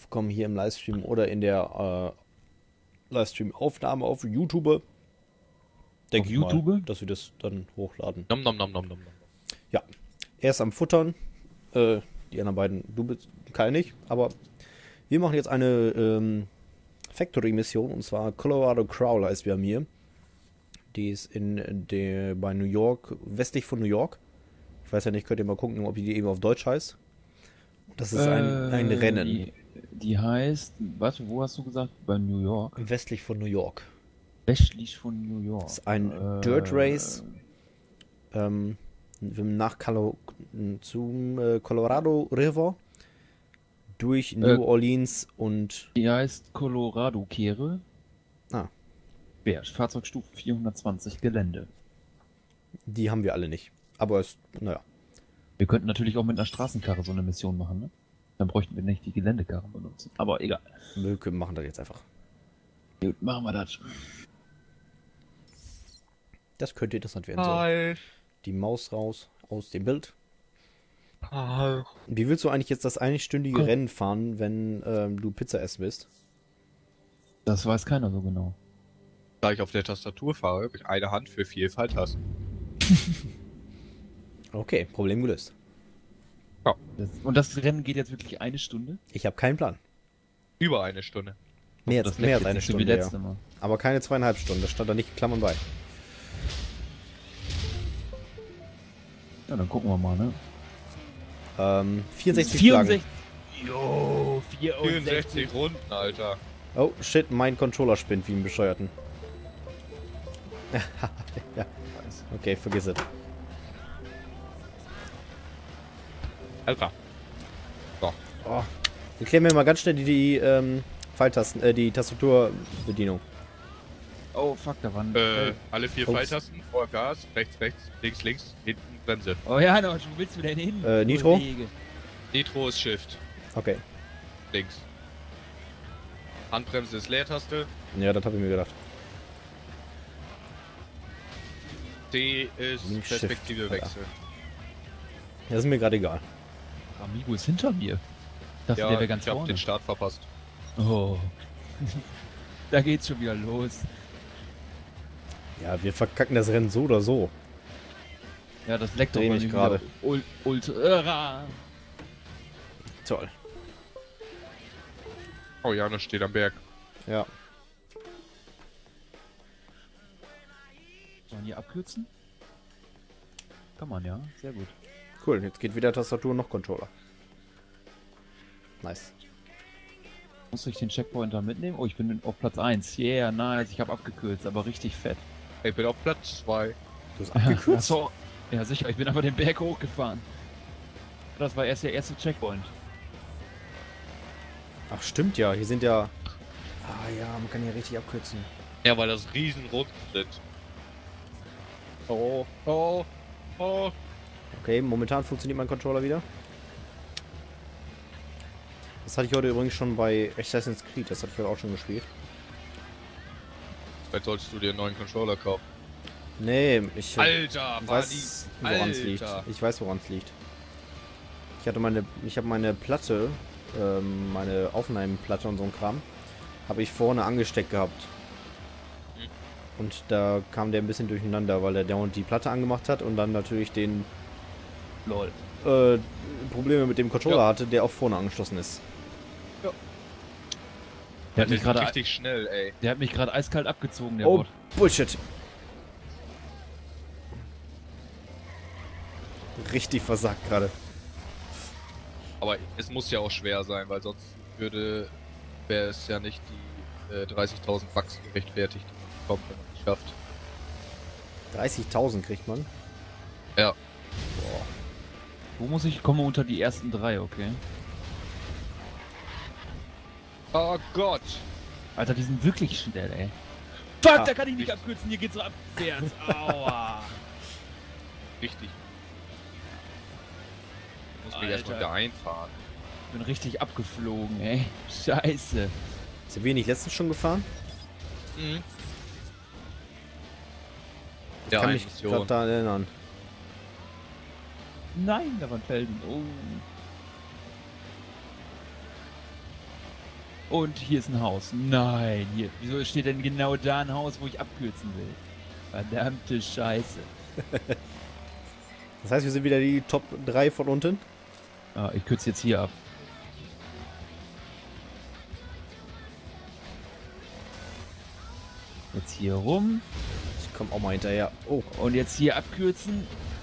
aufkommen hier im Livestream oder in der Livestream-Aufnahme auf YouTube. Denke Auf ich mal, YouTube? dass wir das dann hochladen. Nom nom nom nom nom nom. Ja, er ist am Futtern. Die anderen beiden, du bist Kai nicht, aber wir machen jetzt eine Factory-Mission, und zwar Colorado Crawl heißt wir mir. Die ist bei New York, westlich von New York. Ich weiß ja nicht, könnt ihr mal gucken, ob die eben auf Deutsch heißt. Das ist ein Rennen. Die heißt, warte, wo hast du gesagt? Bei New York? Westlich von New York. Westlich von New York. Das ist ein Dirt Race nach zum Colorado River durch New Orleans und... Die heißt Colorado Kehre. Ah. Wert, Fahrzeugstufe 420 Gelände. Die haben wir alle nicht. Aber es, naja. Wir könnten natürlich auch mit einer Straßenkarre so eine Mission machen, ne? Dann bräuchten wir nicht die Geländekarre benutzen. Aber egal. Wir machen das jetzt einfach. Gut, machen wir das. Das könnte interessant werden. So. Hi. Die Maus raus aus dem Bild. Hi. Wie willst du eigentlich jetzt das einstündige Rennen fahren, wenn du Pizza essen willst? Das weiß keiner so genau. Da ich auf der Tastatur fahre, habe ich eine Hand für 4 Pfeiltasten. Okay, Problem gelöst. Und das Rennen geht jetzt wirklich eine Stunde? Ich habe keinen Plan. Über eine Stunde. Mehr Das als eine nicht so wie Stunde, letzte ja. Mal. Aber keine 2,5 Stunden. Das stand da nicht in Klammern bei. Ja, dann gucken wir mal, ne? 64 Flaggen. Jo, 64 Runden, Alter. Oh, shit, mein Controller spinnt wie ein Bescheuerten. Ja, okay, vergiss es. Alter. So. Oh, erklär mir mal ganz schnell die Pfeiltasten, die Tastaturbedienung. Oh, fuck, da waren... Alle 4 Ups. Pfeiltasten, vor Gas, rechts, rechts, links, links, hinten, Bremse. Oh ja, no, wo willst du denn hin? Nitro? Kollege? Nitro ist Shift, Okay. links. Handbremse ist Leertaste, Ja, das habe ich mir gedacht. C ist Shift, Perspektive Alter. wechseln. Das ist mir gerade egal. Amigo ist hinter mir. Das Ja, der wäre ganz ich hab vorne. den Start verpasst. Oh. Da geht's schon wieder los. Ja, wir verkacken das Rennen so oder so. Ja, das leckt doch Dreh bei mich mir gerade. wieder Ultra. Toll. Oh, Janus steht am Berg. Ja. Sollen wir abkürzen? Kann man, ja. Sehr gut. Cool, jetzt geht weder Tastatur noch Controller. Nice. Muss ich den Checkpointer mitnehmen? Oh, ich bin auf Platz 1. Yeah, nice. Ich habe abgekürzt, aber richtig fett. Ich bin auf Platz 2. Du hast abgekürzt? Achso. Ja, sicher. Ich bin aber den Berg hochgefahren. Das war erst der erste Checkpoint. Ach, stimmt ja. Hier sind ja... Ah ja, man kann hier richtig abkürzen. Ja, weil das Riesenrunden sind. Oh, oh, oh. Okay, momentan funktioniert mein Controller wieder. Das hatte ich heute übrigens schon bei Assassin's Creed. Das hat ich auch schon gespielt. Vielleicht solltest du dir einen neuen Controller kaufen. Nee, ich Alter, weiß, woran es Alter. liegt. Ich weiß, woran es liegt. Ich habe meine Platte, meine Aufnahmeplatte und so ein Kram, habe ich vorne angesteckt gehabt. Und da kam der ein bisschen durcheinander, weil er dauernd die Platte angemacht hat und dann natürlich den Lol. Probleme mit dem Controller Ja. hatte, der auch vorne angeschlossen ist. Der hat Der mich ist gerade richtig schnell, ey. Der hat mich gerade eiskalt abgezogen, der Oh, Bot. Bullshit. Richtig versagt gerade. Aber es muss ja auch schwer sein, weil sonst wäre es ja nicht die 30.000 Bucks gerechtfertigt, die man bekommt, wenn man es schafft. 30.000 kriegt man. Ja. Boah. Wo muss ich? Komme unter die ersten 3, okay. Oh Gott! Alter, die sind wirklich schnell, ey. Fuck, Ah, da kann ich nicht abkürzen, hier geht's so abwärts. Aua. Richtig. Ich muss mich Alter. erstmal wieder einfahren. Ich bin richtig abgeflogen, ey. Scheiße. Sind wir nicht letztens schon gefahren? Mhm. Ich Ja, kann eine mich Mission. gerade daran erinnern. Nein, da waren Felden. Oh. Und hier ist ein Haus. Nein, hier. Wieso steht denn genau da ein Haus, wo ich abkürzen will? Verdammte Scheiße. Das heißt, wir sind wieder die Top 3 von unten. Ah, ich kürze jetzt hier ab. Jetzt hier rum. Ich komme auch mal hinterher. Oh, Und jetzt hier abkürzen.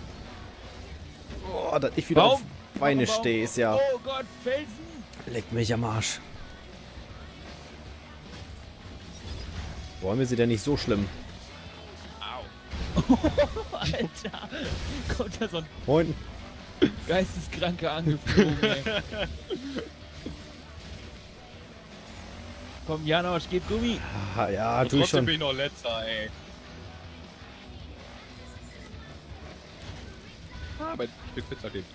dass ich wieder auf Beine Baum. stehe, ist ja... Oh Gott, Felsen! Leckt mich am Arsch. Bäume sind ja nicht so schlimm. Au. Alter! Kommt da so ein Moin. Geisteskranker angeflogen, ey. Komm, Janosch, gib Gummi. Ah, ja, Und tu ich trotzdem schon. bin ich noch letzter, ey. Aber ich bin Pizza geben.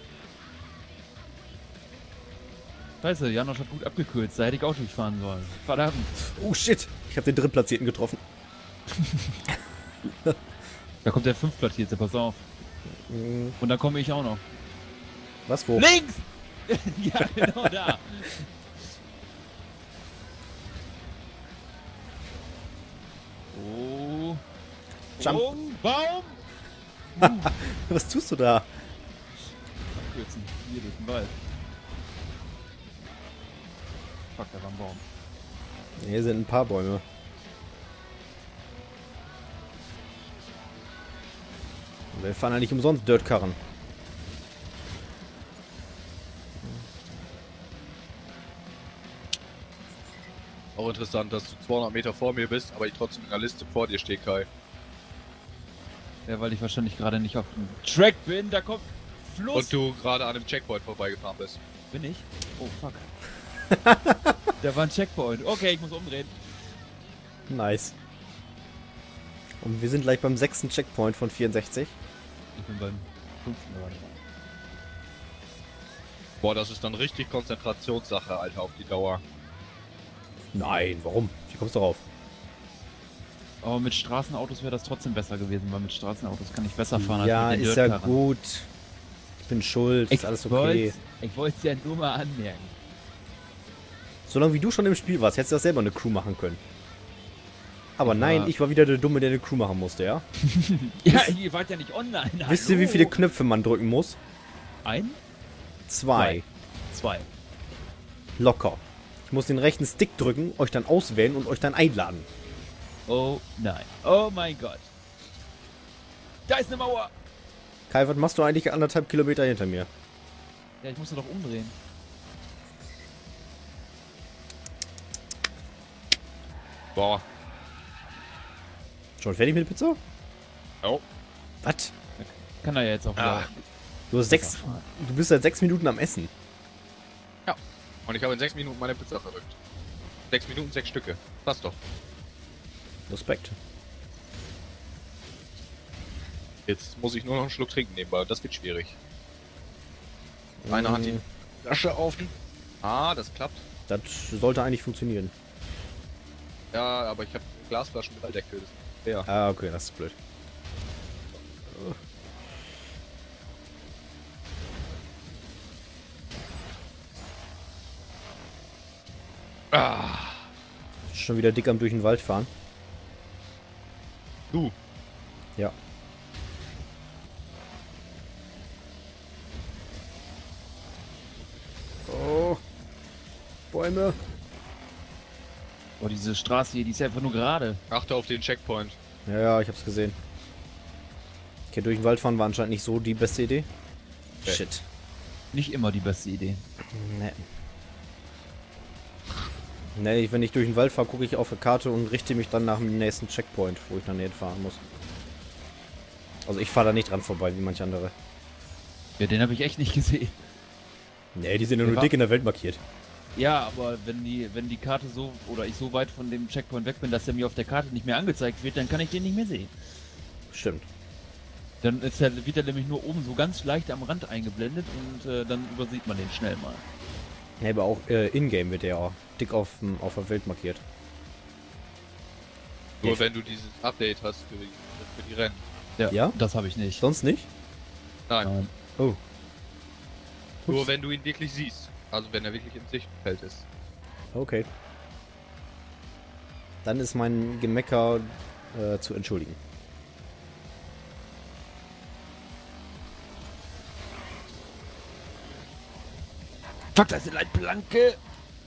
Scheiße, Janosch hat gut abgekürzt. Da hätte ich auch durchfahren sollen. Verdammt. Oh shit, ich habe den Drittplatzierten getroffen. Da kommt der Fünftplatzierte, pass auf. Und dann komme ich auch noch. Was, wo? Links! Ja, genau da. Oh. Jump. Baum! Was tust du da? Abkürzen. Hier durch den Wald. Fuck, da war ein Baum. Hier sind ein paar Bäume. Wir fahren ja nicht umsonst Dirtkarren. Auch interessant, dass du 200 Meter vor mir bist, aber ich trotzdem in der Liste vor dir stehe, Kai. Ja, weil ich wahrscheinlich gerade nicht auf dem Track bin. Da kommt Fluss. Und du gerade an einem Checkpoint vorbeigefahren bist. Bin ich? Oh, fuck. Da war ein Checkpoint. Okay, ich muss umdrehen. Nice. Und wir sind gleich beim 6. Checkpoint von 64. Ich bin beim 5. gerade. Boah, das ist dann richtig Konzentrationssache, Alter, auf die Dauer. Nein, warum? Wie kommst du drauf? Aber mit Straßenautos wäre das trotzdem besser gewesen, weil mit Straßenautos kann ich besser fahren als Ja, mit den ist ja Dirtkarren. gut. Ich bin schuld, ist alles okay. Ich wollte es ja nur mal anmerken. Solange wie du schon im Spiel warst, hättest du das selber eine Crew machen können. Aber Ja. nein, ich war wieder der Dumme, der eine Crew machen musste, ja? Ja, ihr wart ja nicht online. Wisst ihr, wie viele Knöpfe man drücken muss? Ein? 2. 2. Locker. Ich muss den rechten Stick drücken, euch dann auswählen und euch dann einladen. Oh nein. Oh mein Gott. Da ist eine Mauer. Kai, was machst du eigentlich 1,5 Kilometer hinter mir? Ja, ich musste doch umdrehen. Boah. Schon fertig mit der Pizza? Oh. Was? Kann er ja jetzt auch wieder. Du bist seit 6 Minuten am Essen. Und ich habe in 6 Minuten meine Pizza verrückt. 6 Minuten, 6 Stücke. Passt doch. Respekt. Jetzt muss ich nur noch einen Schluck trinken nebenbei. Das wird schwierig. Eine Hand die Flasche auf. Ah, das klappt. Das sollte eigentlich funktionieren. Ja, aber ich habe Glasflaschen mit Alldeckel. Das ist fair. Ah, okay, das ist blöd. Ah, Schon wieder dick am durch den Wald fahren. du. Ja. Oh. Bäume. Oh, diese Straße hier, die ist ja einfach nur gerade. Achte auf den Checkpoint. Ja, ja, ich hab's gesehen. Okay, durch den Wald fahren war anscheinend nicht so die beste Idee. Okay. Shit. Nicht immer die beste Idee. Nee. Nee, wenn ich durch den Wald fahre, gucke ich auf die Karte und richte mich dann nach dem nächsten Checkpoint, wo ich dann hinfahren muss. Also ich fahre da nicht dran vorbei, wie manche andere. Ja, den habe ich echt nicht gesehen. Nee, die sind ja Der nur war- dick in der Welt markiert. Ja, aber wenn die Karte so, oder ich so weit von dem Checkpoint weg bin, dass der mir auf der Karte nicht mehr angezeigt wird, dann kann ich den nicht mehr sehen. Stimmt. Dann wird er nämlich nur oben so ganz leicht am Rand eingeblendet und dann übersieht man den schnell mal. Ja, aber auch in-game wird der ja auch dick auf der Welt markiert. Nur Ja. wenn du dieses Update hast für die Rennen. Ja? Das habe ich nicht. Sonst nicht? Nein. Nein. Oh. Nur wenn du ihn wirklich siehst. Also wenn er wirklich im Sichtfeld ist. Okay. Dann ist mein Gemecker zu entschuldigen. Fuck, das ist eine Leitplanke!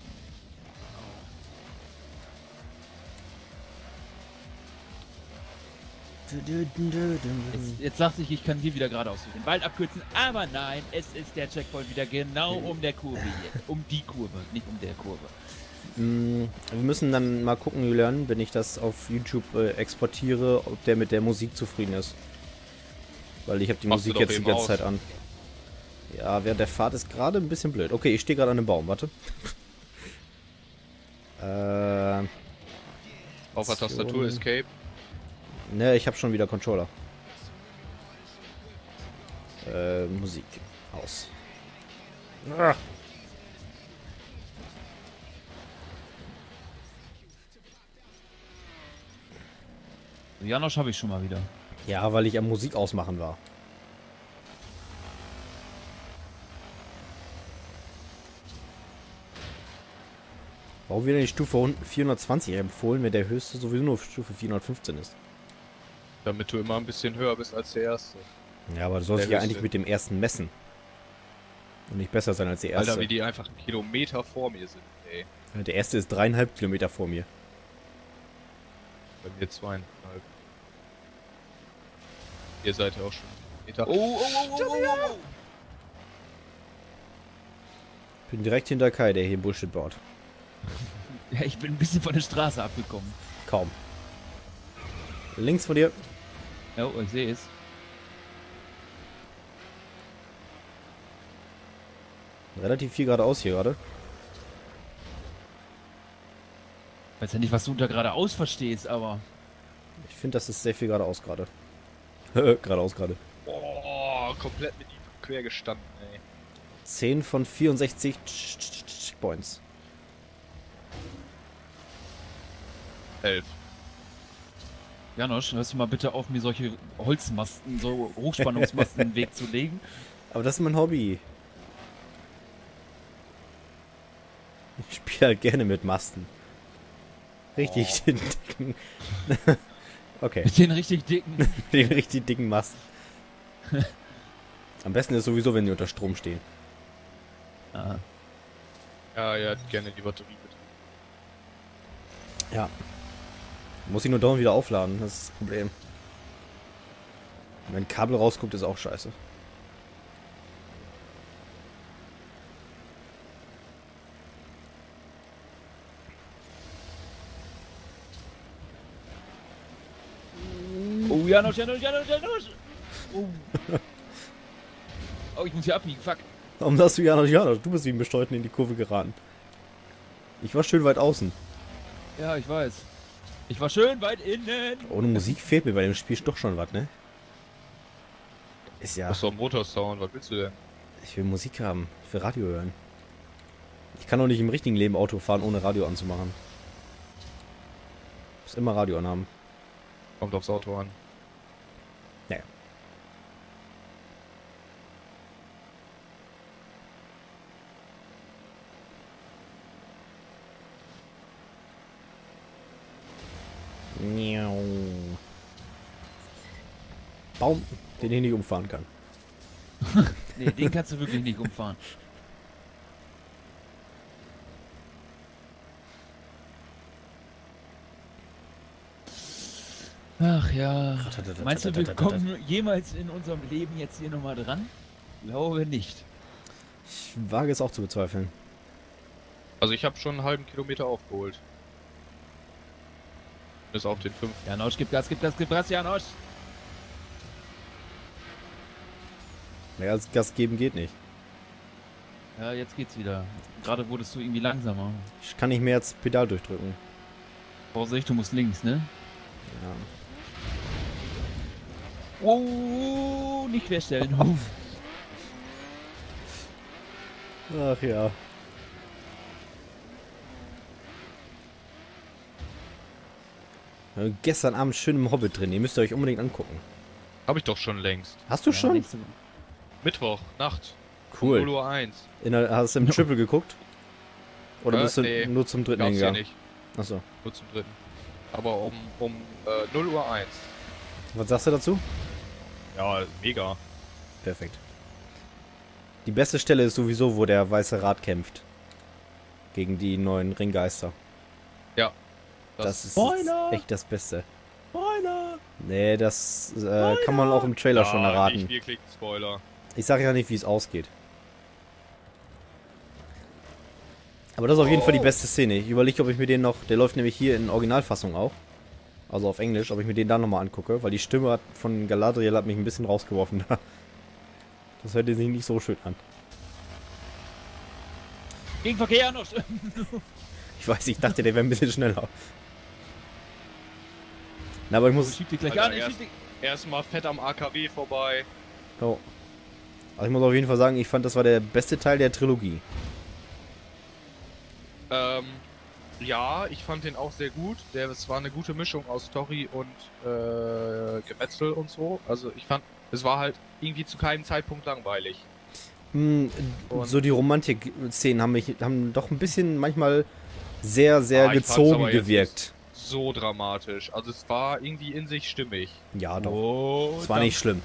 Jetzt dachte ich kann hier wieder geradeaus durch den Wald abkürzen, aber nein, es ist der Checkpoint wieder genau um der Kurve hier. Um die Kurve, nicht um der Kurve. Wir müssen dann mal gucken, Julian, wenn ich das auf YouTube exportiere, ob der mit der Musik zufrieden ist. Weil ich habe die Machst du Musik doch jetzt die eben ganze aus. Zeit an. Ja, während der Fahrt ist gerade ein bisschen blöd. Okay, ich stehe gerade an einem Baum, warte. Auf der Tastatur Escape. Ne, ich habe schon wieder Controller. Musik. Aus. Ah. Janosch habe ich schon mal wieder. Ja, weil ich am Musik ausmachen war. Warum wird denn die Stufe 420 empfohlen, wenn der höchste sowieso nur Stufe 415 ist? Damit du immer ein bisschen höher bist als der erste. Ja, aber du sollst Der ja höchste. eigentlich mit dem ersten messen. Und nicht besser sein als der erste. Alter, wie die einfach einen Kilometer vor mir sind, ey. Der erste ist 3,5 Kilometer vor mir. Bei mir 2,5. Ihr seid ja auch schon Meter. Oh. Bin direkt hinter Kai, der hier Bullshit baut. Ja, ich bin ein bisschen von der Straße abgekommen. Kaum. Links von dir. Oh, ich sehe es. Relativ viel geradeaus hier gerade. Weiß ja nicht, was du unter geradeaus verstehst, aber... Ich finde, das ist sehr viel geradeaus gerade. Geradeaus gerade. Oh, komplett mit ihm quer gestanden, ey. 10 von 64 Points. 11. Janosch, hörst du mal bitte auf, mir solche Holzmasten, so Hochspannungsmasten in den Weg zu legen? Aber das ist mein Hobby. Ich spiele halt gerne mit Masten. Richtig den dicken. Okay, Mit den richtig dicken. den richtig dicken Masten. Am besten ist sowieso, wenn die unter Strom stehen. Ah. Ja, er hat gerne die Batterie bitte. Ja. Muss ich nur dauernd wieder aufladen, das ist das Problem. Wenn ein Kabel rausguckt, ist auch scheiße. Oh, Janosch. Oh. Oh, ich muss hier abbiegen, fuck. Warum hast du Janosch? Du bist wie ein Bestäubten in die Kurve geraten. Ich war schön weit außen. Ja, ich weiß. Ich war schön weit innen. Ohne Musik fehlt mir bei dem Spiel doch schon was, ne? Ist ja... Was doch Motorsound, was willst du denn? Ich will Musik haben. Ich will Radio hören. Ich kann doch nicht im richtigen Leben Auto fahren, ohne Radio anzumachen. Muss immer Radio anhaben. Kommt aufs Auto an. Naja. Miau. Baum, den ich nicht umfahren kann. Nee, den kannst du wirklich nicht umfahren. Ach ja. Meinst du, wir kommen jemals in unserem Leben jetzt hier nochmal dran? Glaube nicht. Ich wage es auch zu bezweifeln. Also ich habe schon einen halben Kilometer aufgeholt. Bis auf den 5. Janosch, gib Gas, Janosch! Mehr als Gas geben geht nicht. Ja, jetzt geht's wieder. Gerade wurdest du irgendwie langsamer. Ich kann nicht mehr als Pedal durchdrücken. Vorsicht, du musst links, ne? Ja. Oh, nicht querstellen. Ach ja. Gestern Abend schön im Hobbit drin. Ihr müsst ihr euch unbedingt angucken. Habe ich doch schon längst. Hast du schon? Mittwoch, Nacht. Cool. 0 Uhr 1. Hast du im Triple geguckt? Oder bist du Nee, nur zum dritten gab's hier hingegangen? nicht. Achso. Nur zum dritten. Aber um 0 Uhr 1. Was sagst du dazu? Ja, mega. Perfekt. Die beste Stelle ist sowieso, wo der Weiße Rat kämpft. Gegen die neuen Ringgeister. Ja. Das ist Spoiler! echt das Beste. Spoiler! Nee, das kann man auch im Trailer schon erraten. Nicht wirklich ein Spoiler. Ich sage ja nicht, wie es ausgeht. Aber das ist auf jeden Fall die beste Szene. Ich überlege, ob ich mir den noch... Der läuft nämlich hier in Originalfassung auch. Also auf Englisch, ob ich mir den dann nochmal angucke. Weil die Stimme von Galadriel hat mich ein bisschen rausgeworfen. Das hört sich nicht so schön an. Gegenverkehr noch. Ich weiß, ich dachte, der wäre ein bisschen schneller. Na, aber ich muss... Schieb dich gleich Alter, an, ich schieb dich. Erstmal fett am AKW vorbei. Oh. Also ich muss auf jeden Fall sagen, ich fand, das war der beste Teil der Trilogie. Ja, ich fand den auch sehr gut. Es war eine gute Mischung aus Story und Gemetzel und so. Also ich fand, es war halt irgendwie zu keinem Zeitpunkt langweilig. So die Romantik-Szenen haben doch ein bisschen manchmal sehr, sehr Ich fand's gezogen aber jetzt gewirkt. so dramatisch. Also es war irgendwie in sich stimmig. Ja, doch. Oh, Es war nicht schlimm.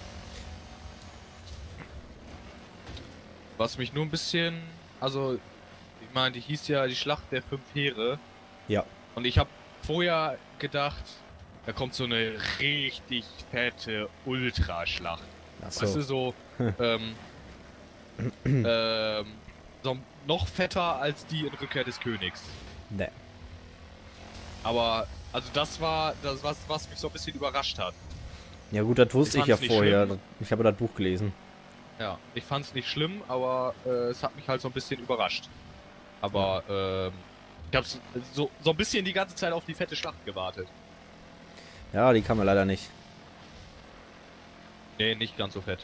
Was mich nur ein bisschen, also ich meine, die hieß ja die Schlacht der 5 Heere. Ja. Und ich habe vorher gedacht, da kommt so eine richtig fette Ultraschlacht. Achso. Weißt du, so, so noch fetter als die in Rückkehr des Königs. Nee. Aber, also das war das, was mich so ein bisschen überrascht hat. Ja gut, das wusste Ich ich ja fand's nicht vorher. schlimm. Ich habe das Buch gelesen. Ja, ich fand's nicht schlimm, aber es hat mich halt so ein bisschen überrascht. Aber, ich habe so ein bisschen die ganze Zeit auf die fette Schlacht gewartet. Ja, die kam mir leider nicht. Nee, nicht ganz so fett.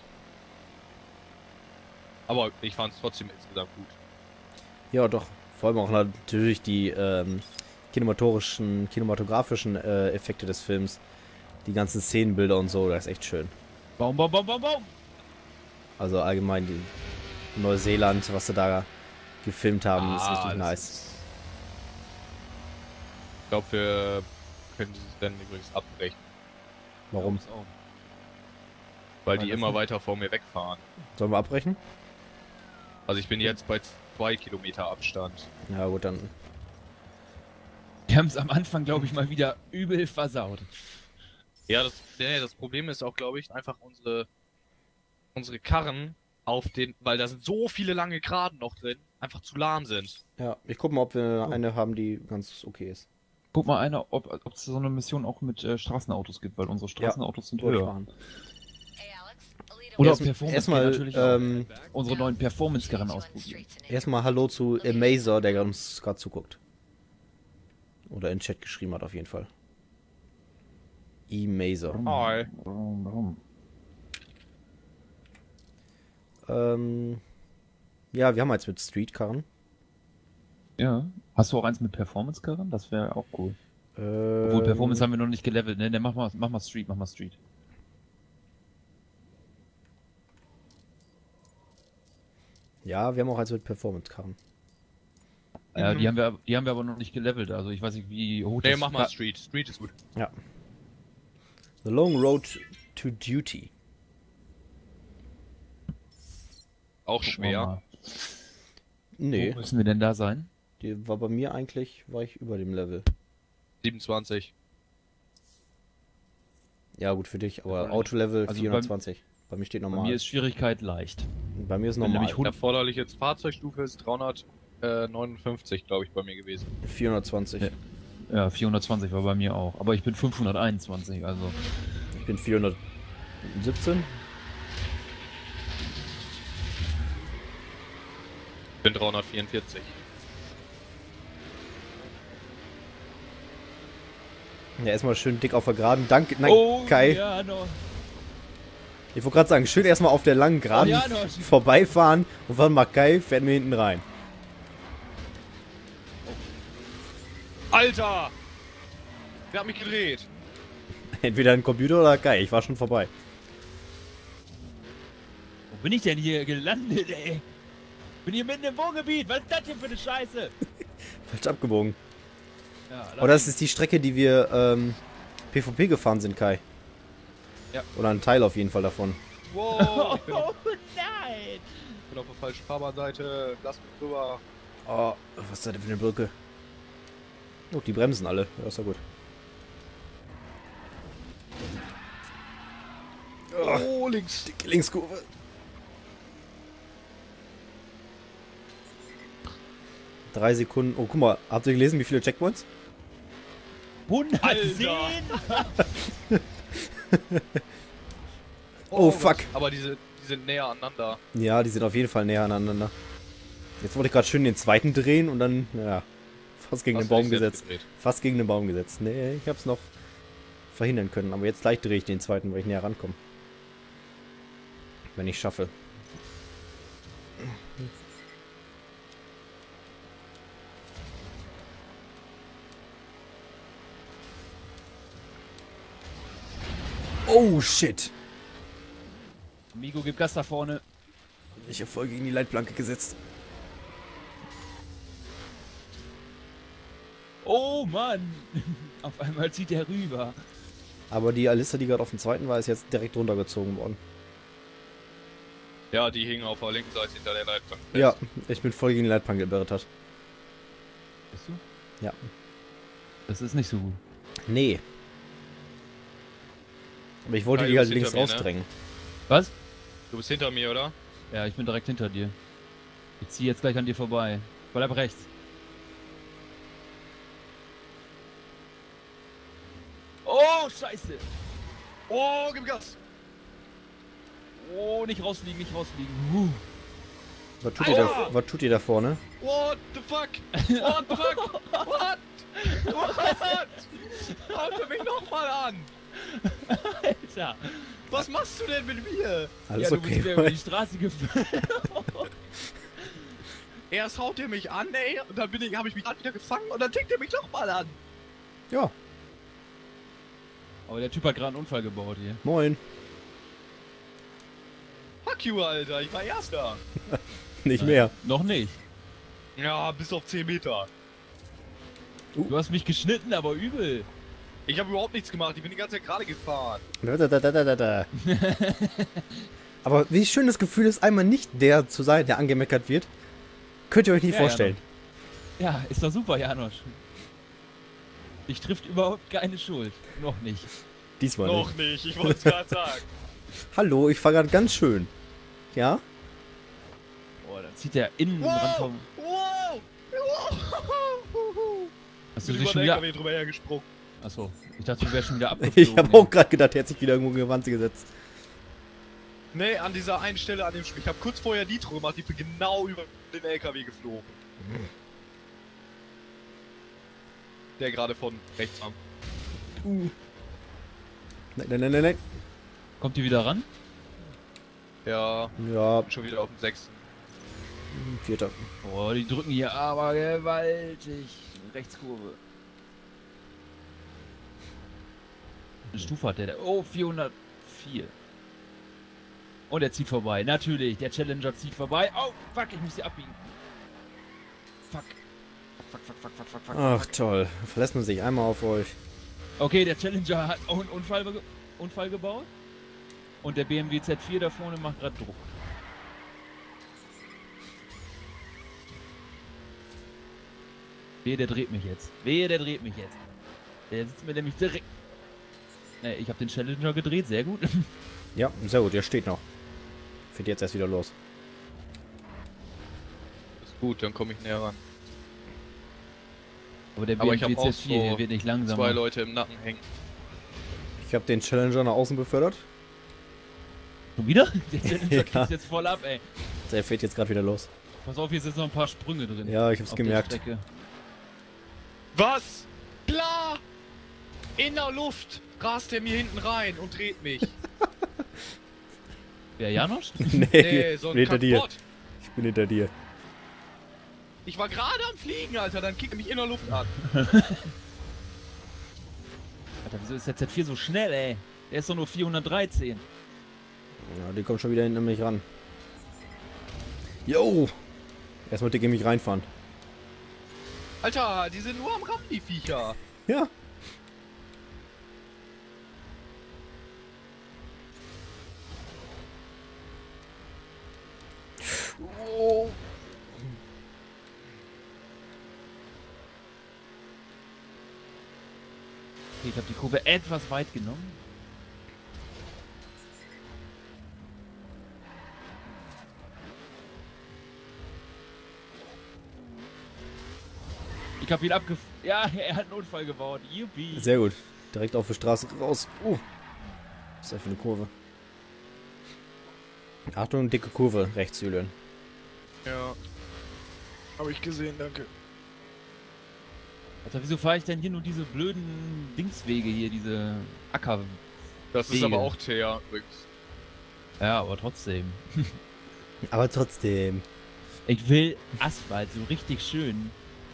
Aber ich fand's trotzdem insgesamt gut. Ja, doch. Vor allem auch natürlich die kinematografischen Effekte des Films. Die ganzen Szenenbilder und so, das ist echt schön. Baum, Baum, Baum, Baum, Baum. Also allgemein die Neuseeland, was sie da gefilmt haben, ist richtig das nice. ist- Ich glaube, wir können dieses Rennen übrigens abbrechen, Warum? Glaub's auch. weil Weil die das immer nicht- weiter vor mir wegfahren. Sollen wir abbrechen? Also ich bin jetzt bei 2 Kilometer Abstand. Ja gut, dann. Die haben es am Anfang, glaube ich, mal wieder übel versaut. Ja, das Problem ist auch, glaube ich, einfach unsere Karren auf den, weil da sind so viele lange Geraden noch drin, einfach zu lahm sind. Ja, ich guck mal, ob wir eine haben, die ganz okay ist. Guck mal einer, ob es so eine Mission auch mit Straßenautos gibt, weil unsere Straßenautos sind Wollte ich höher. machen. Oder Erst- Performance erstmal, natürlich auch. Unsere neuen Performance-Karren ausprobieren. Erstmal Hallo zu Amazer, der uns gerade zuguckt. Oder in den Chat geschrieben hat, auf jeden Fall. Amazer. Hi. Warum? Ja, wir haben jetzt mit Streetkarren. Ja. Hast du auch eins mit Performance-Karren? Das wäre auch cool. Obwohl Performance haben wir noch nicht gelevelt. Ne, mach mal Street, mach mal Street. Ja, wir haben auch eins mit Performance-Karren. Ja, die haben wir aber noch nicht gelevelt. Also ich weiß nicht, wie hoch Nee, das mach mal Street. Street ist gut. Ja. The Long Road to Duty. Auch Gucken wir schwer. mal. Nee, Wo müssen wir denn da sein? die war bei mir eigentlich, war ich über dem Level. 27. Ja, gut für dich, aber Ja, Auto-Level also 420. Bei mir steht Bei normal. mir ist Schwierigkeit leicht. Bei mir ist Wenn normal. nämlich Erforderliche Fahrzeugstufe ist 359, glaube ich, bei mir gewesen. 420. Ja. Ja, 420 war bei mir auch. Aber ich bin 521, also. Ich bin 417. Ich bin 344. Ja, erstmal schön dick auf der Geraden. Danke, nein, Oh, Kai. ja, no. Ich wollte gerade sagen, schön erstmal auf der langen Geraden Oh, ja, no. vorbeifahren und wann mal Kai fährt mir hinten rein. Alter! Wer hat mich gedreht? Entweder ein Computer oder Kai, ich war schon vorbei. Wo bin ich denn hier gelandet, ey? Bin hier mitten im Wohngebiet. Was ist das hier für eine Scheiße? Falsch abgebogen. Ja, Oh, das ist die Strecke, die wir PvP gefahren sind, Kai. Ja. Oder ein Teil auf jeden Fall davon. Wow, ich Oh nein! bin auf der falschen Fahrbahnseite. Lass mich drüber. Oh, was ist das denn für eine Brücke? Oh, die bremsen alle. Ja, ist ja gut. Oh, links. Die Linkskurve. Drei Sekunden. Oh, guck mal. Habt ihr gelesen, wie viele Checkpoints? 110! Oh, fuck. Aber die sind näher aneinander. Ja, die sind auf jeden Fall näher aneinander. Jetzt wollte ich gerade schön den zweiten drehen und dann, ja, fast gegen den Baum gesetzt. Fast gegen den Baum gesetzt. Nee, ich hab's noch verhindern können. Aber jetzt gleich drehe ich den zweiten, weil ich näher rankomme. Wenn ich schaffe. Oh, shit. Amigo, gib Gas da vorne. Ich habe voll gegen die Leitplanke gesetzt. Oh Mann! Auf einmal zieht er rüber. Aber die Alissa, die gerade auf dem zweiten war, ist jetzt direkt runtergezogen worden. Ja, die hingen auf der linken Seite hinter der Leitplanke. Ja, ich bin voll gegen die Leitplanke gebirrt. Bist du? Ja. Das ist nicht so gut. Nee. Aber ich wollte Kai, die du halt bist links hinter mir, ne? rausdrängen. Was? Du bist hinter mir, oder? Ja, ich bin direkt hinter dir. Ich ziehe jetzt gleich an dir vorbei. Bleib rechts. Oh, scheiße! Oh, gib Gas! Oh, nicht rausfliegen, nicht rausfliegen. Was tut ihr da vorne? What the fuck? What the fuck? What? What? Haut mich nochmal an! Alter! Was machst du denn mit mir? Alles ja, du bist wieder über okay. die Straße gefahren. Erst haut er mich an, ey, und dann habe ich mich gerade wieder gefangen und dann tickt er mich nochmal an. Ja, Aber der Typ hat gerade einen Unfall gebaut hier. moin. Fuck you, Alter, ich war Erster. Nicht mehr. Noch nicht. Ja, bis auf 10 Meter. Du hast mich geschnitten, aber übel. Ich habe überhaupt nichts gemacht, ich bin die ganze Zeit gerade gefahren. Da. Aber wie schön das Gefühl ist, einmal nicht der zu sein, der angemeckert wird. Könnt ihr euch nicht Ja, vorstellen. Ja, ist doch super, Janosch. Dich trifft überhaupt keine Schuld. Noch nicht. Diesmal nicht. Noch nicht, ich wollte es gerade sagen. Hallo, ich fahr gerade ganz schön. Ja? Boah, dann zieht der innen ran vom... Wow! Hast Ich du bin dich über schon den wieder... LKW drüber hergesprungen. Achso, ich dachte, du wärst schon wieder abgeflogen. Ich habe auch gerade gedacht, er hat sich wieder irgendwo in die Wand gesetzt. Nee, an dieser einen Stelle an dem Spiel. Ich habe kurz vorher Nitro gemacht, ich bin genau über den LKW geflogen. Der gerade von rechts kam. Nein. Kommt die wieder ran? Ja, Ja, bin schon wieder auf dem 6. Vierter. Boah, die drücken hier aber gewaltig. Rechtskurve. Eine Stufe hat der da. Oh, 404. Und er zieht vorbei. Natürlich, der Challenger zieht vorbei. Oh, fuck, ich muss hier abbiegen. Fuck. Fuck. Ach toll, verlässt man sich einmal auf euch. Okay, der Challenger hat auch einen Unfall gebaut. Und der BMW Z4 da vorne macht gerade Druck. Wehe, der dreht mich jetzt. Der sitzt mir nämlich direkt... Ne, ich habe den Challenger gedreht, sehr gut. Ja, sehr gut, der steht noch. Fährt jetzt erst wieder los. Ist gut, dann komme ich näher ran. Aber der Aber ich BMW hab auch Z4 hier so wird nicht langsamer. 2 Leute im Nacken hängen. Ich habe den Challenger nach außen befördert. Schon wieder? Der Challenger Ja. kriegt jetzt voll ab, ey. Der fährt jetzt gerade wieder los. Pass auf, hier sind noch ein paar Sprünge drin. Ja, ich hab's auf der gemerkt. Strecke. Was? Klar! In der Luft rast er mir hinten rein und dreht mich. Wer, Janosch? Nee, so ich bin ein hinter dir. Kackbot. Ich bin hinter dir. Ich war gerade am Fliegen, Alter, dann kickt er mich in der Luft an. Alter, wieso ist der Z4 so schnell, ey? Der ist doch nur 413. Ja, die kommt schon wieder hinter mich ran. Yo! Erstmal dick in mich reinfahren. Alter, die sind nur am Rampen, die Viecher. Ja. Oh. Okay, ich habe die Kurve etwas weit genommen. Ich habe ihn abgef... Ja, er hat einen Unfall gebaut. Yuppie. Sehr gut. Direkt auf die Straße raus. Was ist das für eine Kurve? Achtung, dicke Kurve, rechts, Julian. Ja. Habe ich gesehen, danke. Alter, wieso fahre ich denn hier nur diese blöden Dingswege hier, diese Acker... Das ist Wege. aber auch Thea übrigens. Ja, aber trotzdem. Aber trotzdem. Ich will Asphalt, so richtig schön.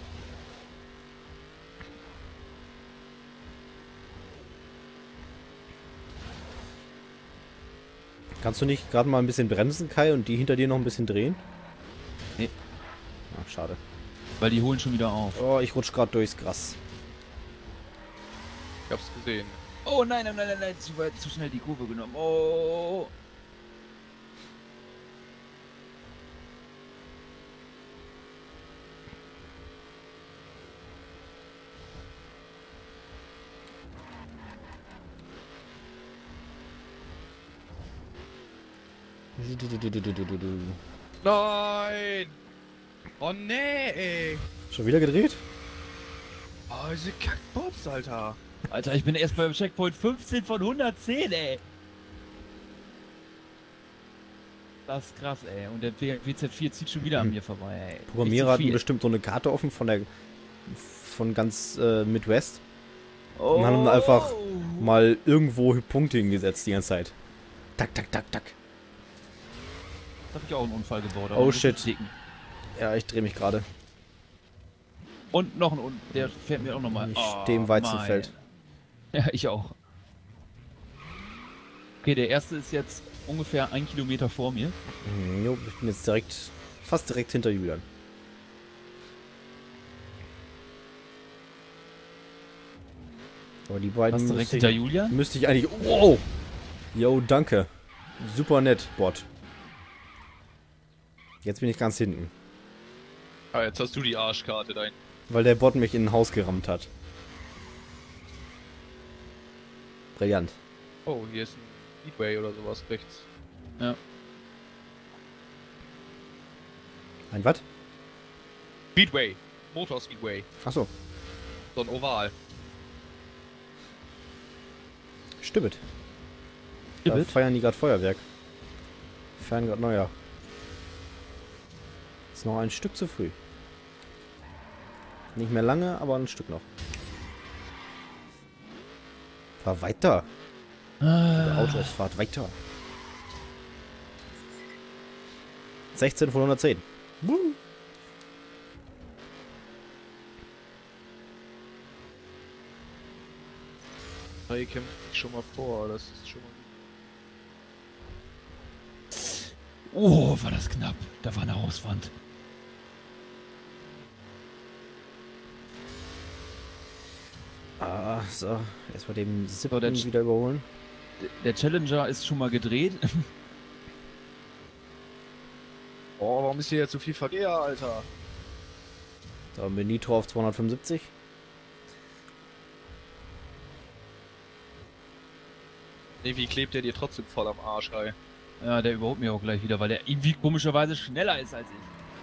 Kannst du nicht gerade mal ein bisschen bremsen, Kai, und die hinter dir noch ein bisschen drehen? Nee. Ach, schade. Weil die holen schon wieder auf. Oh, ich rutsch gerade durchs Gras. Ich hab's gesehen. Oh nein, nein, nein, nein, zu schnell die Kurve genommen. Oh. Nein! Oh nee, ey! Schon wieder gedreht? Oh, diese Kackbots, Alter! Alter, ich bin erst beim Checkpoint 15 von 110, ey. Das ist krass, ey. Und der WZ4 zieht schon wieder an mir vorbei, ey. Programmierer hatten bestimmt so eine Karte offen von ganz Midwest. Und haben einfach mal irgendwo Punkte hingesetzt die ganze Zeit. Tak, tak, tak, tak. Da hab ich auch einen Unfall gebaut. Oh shit. Dicken. Ja, ich drehe mich gerade. Und noch ein Unfall. Der fährt mir auch nochmal. Ich stehe im Weizenfeld. Ja, ich auch. Okay, der erste ist jetzt ungefähr 1 Kilometer vor mir. Jo, ich bin jetzt fast direkt hinter Julian. Aber die beiden Was direkt hinter Julian? müsste ich eigentlich... Wow! Jo, danke. Super nett, Bot. Jetzt bin ich ganz hinten. Ah, jetzt hast du die Arschkarte dahin. Weil der Bot mich in ein Haus gerammt hat. Brillant. Oh, hier ist ein Speedway oder sowas rechts. Ja. Ein was? Speedway! Motor Speedway. Achso, So ein Oval. stimmt. Da Stimmt. feiern die gerade Feuerwerk. Feiern gerade Neujahr. Ist noch ein Stück zu früh. Nicht mehr lange, aber ein Stück noch. Fahr weiter. Der Autos fahrt weiter. 16 von 110. Hey, kämpft dich schon mal vor, das ist schon mal... Oh, war das knapp. Da war eine Hauswand. Ah, so. Erstmal den siebten der wieder überholen. Der Challenger ist schon mal gedreht. Oh, warum ist hier jetzt so viel Verkehr, Alter? So, mit Nitro auf 275. Irgendwie klebt der dir trotzdem voll am Arsch, ey. Ja, der überholt mich auch gleich wieder, weil der irgendwie komischerweise schneller ist als ich.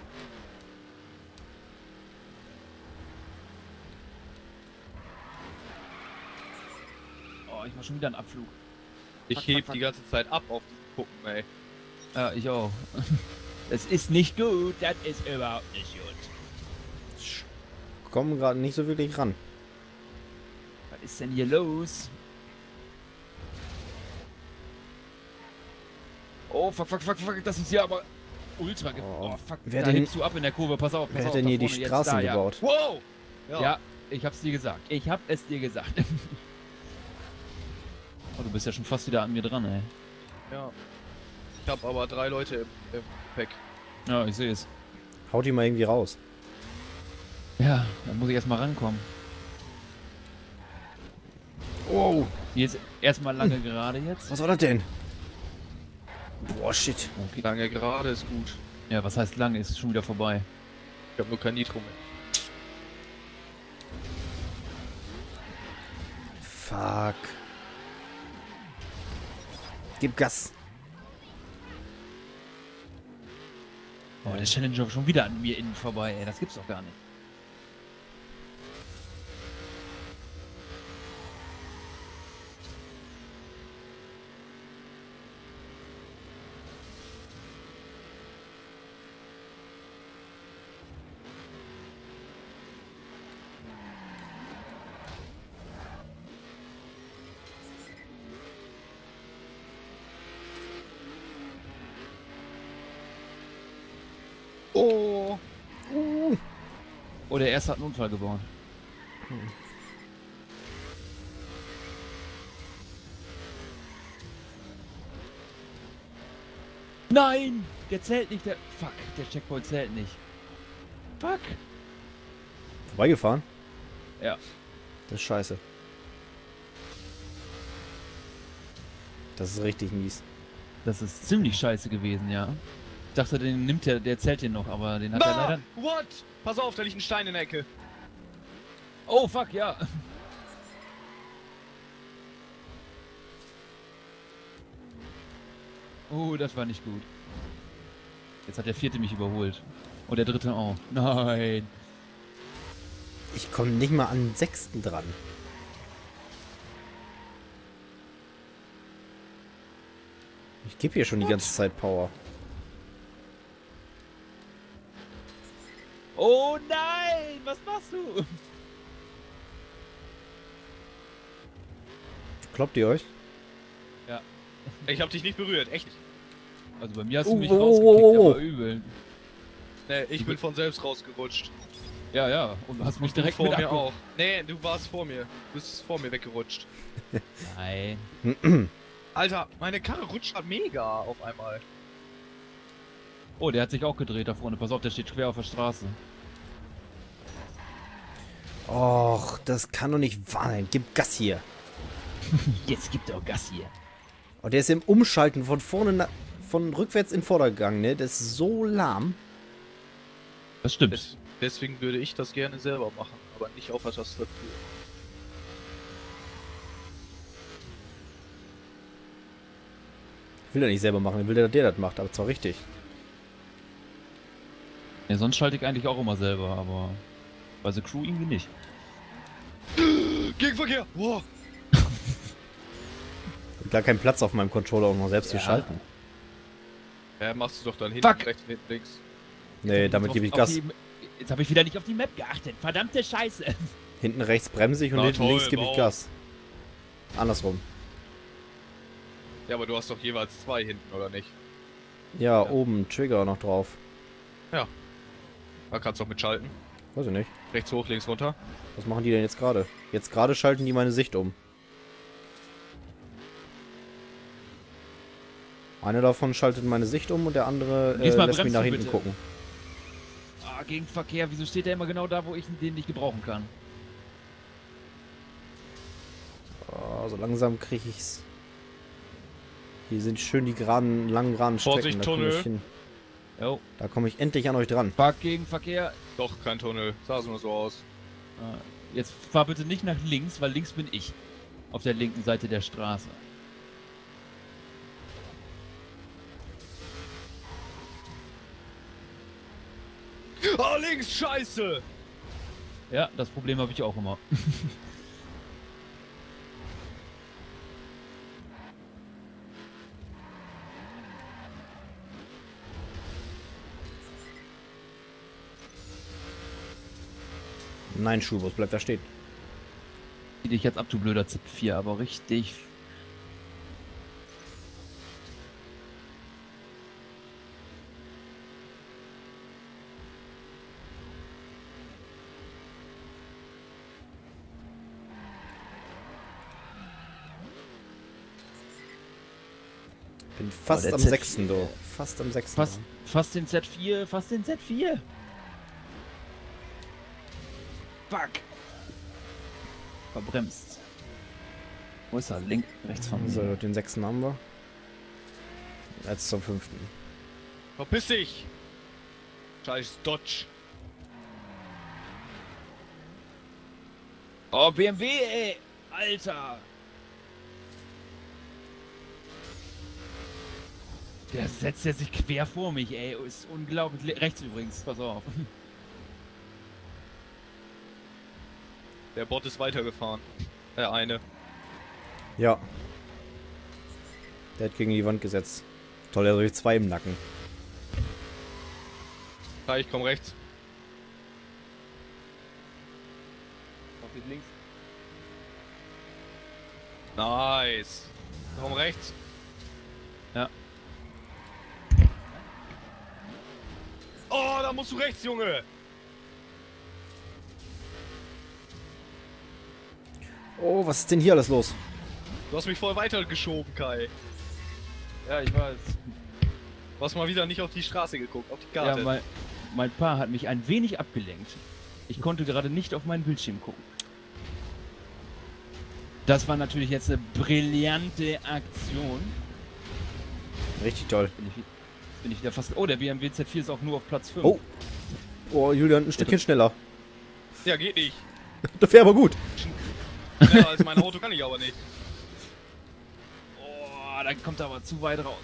Oh, ich mach schon wieder einen Abflug. Ich Fuck, heb fuck, die fuck. ganze Zeit ab auf diesen Puppen, ey. Ja, ich auch. Das ist nicht gut, das ist überhaupt nicht gut. Kommen gerade nicht so wirklich ran. Was ist denn hier los? Oh, fuck, fuck, fuck, fuck, das ist hier aber ultra... Oh, Oh, fuck, wer da denn- hebst du ab in der Kurve, pass auf, pass Wer auf. hat denn da hier die vorne jetzt Straßen da, ja. gebaut? Wow! Ja, ich hab's dir gesagt. Ich hab es dir gesagt. Oh, du bist ja schon fast wieder an mir dran, ey. Ja. Ich hab aber 3 Leute im Gepäck. Ja, ich sehe es. Haut die mal irgendwie raus. Ja, dann muss ich erstmal rankommen. Oh, Jetzt erstmal lange gerade jetzt. was war das denn? Boah, shit. Okay. Lange gerade ist gut. Ja, was heißt lange? Ist schon wieder vorbei. Ich habe nur kein Nitro mehr. Fuck. Gib Gas. Oh, der Challenger schon wieder an mir innen vorbei, ey. Das gibt's doch gar nicht. Oh! Oh, der erste hat einen Unfall gebaut. Nein! Der zählt nicht, der... Fuck, der Checkpoint zählt nicht. Fuck! Vorbeigefahren? Ja. Das ist scheiße. Das ist richtig mies. Das ist ziemlich scheiße gewesen, ja. Ich dachte, den nimmt der zählt den noch, aber den hat er leider... What? Pass auf, da liegt ein Stein in der Ecke. Oh, fuck, ja. Oh, das war nicht gut. Jetzt hat der vierte mich überholt. Und der dritte auch. Nein. Ich komme nicht mal an den sechsten dran. Ich gebe hier schon die ganze Zeit Power. Oh nein, was machst du? Kloppt ihr euch? Ich hab dich nicht berührt, echt. Also bei mir hast du mich Oh, rausgekickt, oh, oh. aber übel. Nee, ich bin von selbst rausgerutscht. Ja, ja, und hast mich Du direkt vor mit mir abge- auch. Nee, du warst vor mir. Du bist vor mir weggerutscht. Nein. Alter, meine Karre rutscht halt mega auf einmal. Oh, der hat sich auch gedreht da vorne. Pass auf, der steht quer auf der Straße. Och, das kann doch nicht wahr sein. Gib Gas hier. Jetzt gibt er auch Gas hier. Oh, der ist im Umschalten von vorne von rückwärts in Vordergang, ne? Das ist so lahm. Das stimmt. Deswegen würde ich das gerne selber machen, aber nicht auf der Tastatur. Will er nicht selber machen, will der das macht, aber zwar richtig. Ja, sonst schalte ich eigentlich auch immer selber, aber bei The Crew irgendwie nicht. Gegenverkehr! Wow! Gar keinen Platz auf meinem Controller, um noch selbst zu Ja. schalten. Ja, machst du doch dann hinten, Fuck. rechts, hinten, links. Nee, damit gebe ich Gas. Jetzt habe ich wieder nicht auf die Map geachtet. Verdammte Scheiße. Hinten rechts bremse ich und Na hinten toll, links gebe ich wow. Gas. Andersrum. Ja, aber du hast doch jeweils zwei hinten, oder nicht? Ja, Ja. oben Trigger noch drauf. Da kannst du doch mitschalten. Weiß ich nicht. Rechts hoch, links runter. Was machen die denn jetzt gerade? Jetzt gerade schalten die meine Sicht um. Einer davon schaltet meine Sicht um und der andere Diesmal lässt mich bremst nach du hinten bitte. gucken. Ah, gegen Verkehr. Wieso steht der immer genau da, wo ich den nicht gebrauchen kann? Oh, so langsam kriege ich's. Hier sind schön die geraden, langen, geraden Strecken. Vorsicht, Da komme Tunnel. ich hin. Jo. Da komme ich endlich an euch dran. Fuck gegen Verkehr. Doch, kein Tunnel. Sah so nur so aus. Ah, jetzt fahr bitte nicht nach links, weil links bin ich. Auf der linken Seite der Straße. Oh, links, scheiße! Ja, das Problem habe ich auch immer. Nein, Schulbus, bleib da stehen. Zieh dich jetzt ab, du blöder Zip 4, aber richtig. Bin fast der am Z4. 6. du. Fast am 6. Fast den Z4, fast den Z4. Fuck! Verbremst. Wo ist er? Links, rechts von mir. So, den 6. haben wir. Jetzt zum 5. Verpiss dich! Scheiß Dodge. Oh, BMW, ey! Alter! Der setzt ja sich quer vor mich, ey. Ist unglaublich. Rechts übrigens, pass auf. Der Bot ist weitergefahren. Der eine. Ja. Der hat gegen die Wand gesetzt. Toll, der hat solche 2 im Nacken. Kai, ich komm rechts. Links. Nice. Komm rechts. Ja. Oh, da musst du rechts, Junge. Oh, was ist denn hier alles los? Du hast mich voll weitergeschoben, Kai. Ja, ich weiß. Du hast mal wieder nicht auf die Straße geguckt, auf die Ja, Karte. mein Paar hat mich ein wenig abgelenkt. Ich konnte gerade nicht auf meinen Bildschirm gucken. Das war natürlich jetzt eine brillante Aktion. Richtig toll. Bin ich wieder fast... Oh, der BMW Z4 ist auch nur auf Platz 5. Oh. Oh, Julian, ein Stückchen schneller. Ja, geht nicht. Das wäre aber gut. Schneller als mein Auto kann ich aber nicht. Oh, da kommt er aber zu weit raus.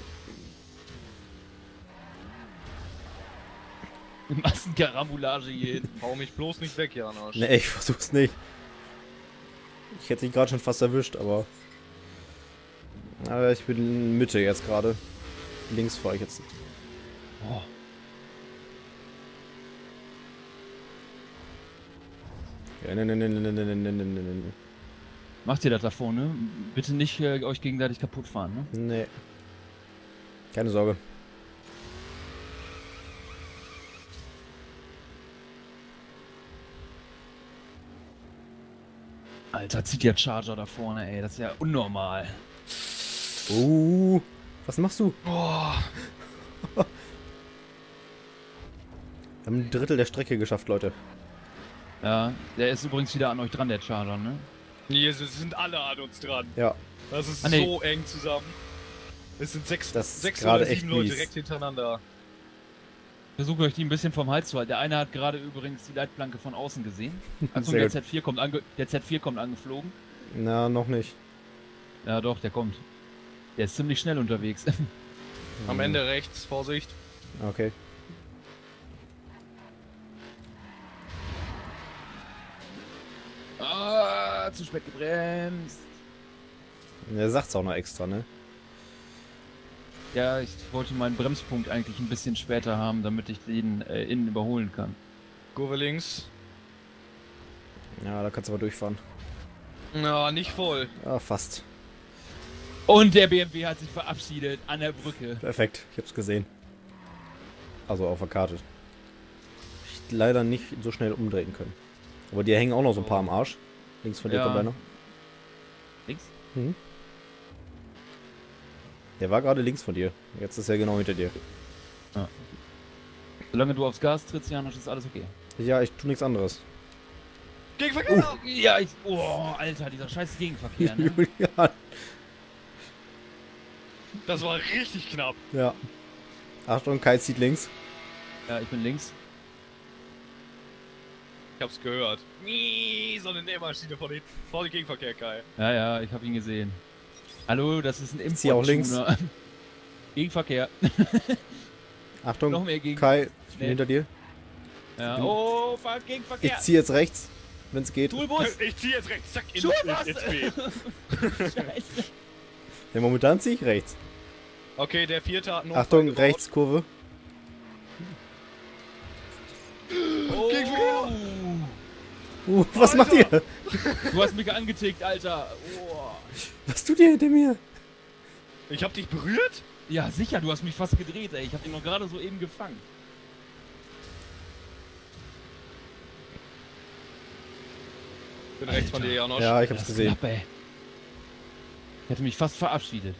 Massenkarambolage hier hin. Hau mich bloß nicht weg, Janosch. Ne, ich versuch's nicht. Ich hätte dich gerade schon fast erwischt, aber... Aber ich bin in Mitte jetzt gerade. Links fahre ich jetzt. Oh. Ja, ne. Macht ihr das da vorne? Bitte nicht euch gegenseitig kaputt fahren, ne? Nee. Keine Sorge. Alter, zieht der Charger da vorne, ey. Das ist ja unnormal. Was machst du? Boah. Wir haben ein Drittel der Strecke geschafft, Leute. Ja, der ist übrigens wieder an euch dran, der Charger, ne? Hier sind alle an uns dran. Ja. Das ist Ah, nee. so eng zusammen. Es sind Das ist sechs gerade oder echt 7 Leute mies. direkt hintereinander. Versuche euch die ein bisschen vom Hals zu halten. Der eine hat gerade übrigens die Leitplanke von außen gesehen. Achtung, Sehr der Z4 kommt angeflogen. Na, noch nicht. Ja doch, der kommt. Der ist ziemlich schnell unterwegs. Am Ende rechts, Vorsicht. Okay. Ah, zu spät gebremst. Er sagt's auch noch extra, ne? Ja, ich wollte meinen Bremspunkt eigentlich ein bisschen später haben, damit ich den innen überholen kann. Kurve links. Ja, da kannst du aber durchfahren. Na, nicht voll. Ja, fast. Und der BMW hat sich verabschiedet an der Brücke. Perfekt, ich hab's gesehen. Also auf der Karte. Ich leider nicht so schnell umdrehen können. Aber die hängen auch noch so ein paar am Arsch. Links von dir Ja. kommt einer. Links? Mhm. Der war gerade links von dir. Jetzt ist er genau hinter dir. Solange du aufs Gas trittst, Janosch, ist alles okay. Ja, ich tu nichts anderes. Gegenverkehr! Ja, oh, Alter, dieser scheiß Gegenverkehr, ne? Julian. Das war richtig knapp. Ja. Achtung, Kai zieht links. Ja, ich bin links. Ich hab's gehört. So eine Nähmaschine von hinten. Vor dem Gegenverkehr, Kai. Ja, ja, ich hab ihn gesehen. Hallo, das ist ein zieh auch links. Import-Tuner. Gegenverkehr. Achtung, Noch mehr gegen. Kai, ich bin Schnell. hinter dir. Ja. Oh, fahr Gegenverkehr. Ich ziehe jetzt rechts, wenn es geht. Schulbus. Ich zieh jetzt rechts, zack, Schulbus. ins B. Scheiße. Ja, momentan ziehe ich rechts. Okay, der vierte hat einen Achtung, Unfall gebaut. rechts, Kurve. Oh. Was macht ihr? Du hast mich angetickt, Alter. Oh. Was tut ihr hinter mir? Ich hab dich berührt? Ja, sicher, du hast mich fast gedreht, ey. Ich hab ihn noch gerade so eben gefangen. Ich bin rechts von dir, Janosch. Ja, ich hab's Das ist gesehen. knapp, ey. Ich hätte mich fast verabschiedet.